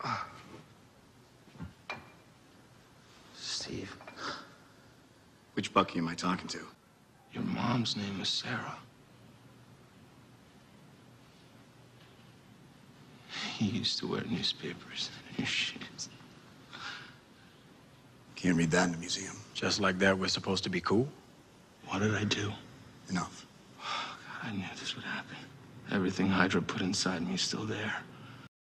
Steve. Which Bucky am I talking to? Your mom's name is Sarah. He used to wear newspapers in his shoes. Can't read that in the museum. Just like that, we're supposed to be cool? What did I do? Enough. Oh, God, I knew this would happen. Everything Hydra put inside me is still there.